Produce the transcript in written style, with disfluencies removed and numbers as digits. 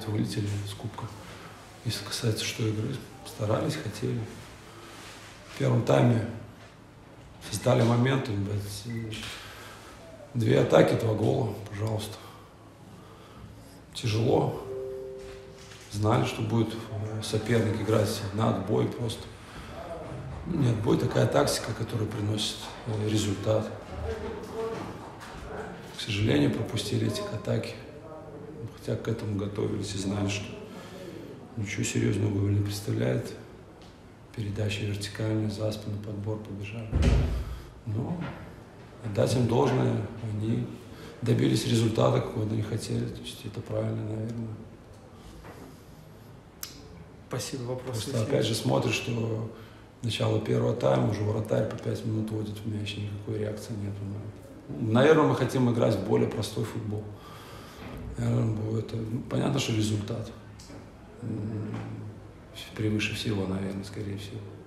момент вылетели с кубка. Если касается что игры, старались, хотели. В первом тайме создали моменты, 2 атаки, 2 гола, пожалуйста. Тяжело. Знали, что будет соперник играть на отбой просто. Не отбой, такая тактика, которая приносит результат. К сожалению, пропустили эти атаки. Хотя к этому готовились и знали, что ничего серьезного не представляет. Передача вертикальная, за спину, подбор, побежали. Но отдать им должное, они добились результата, какого они хотели. То есть это правильно, наверное. Спасибо, вопрос. Просто опять же смотришь, что начало первого тайма, уже вратарь по 5 минут вводит в мяч, никакой реакции нет. Наверное, мы хотим играть в более простой футбол. Это, понятно, что результат превыше всего, наверное, скорее всего.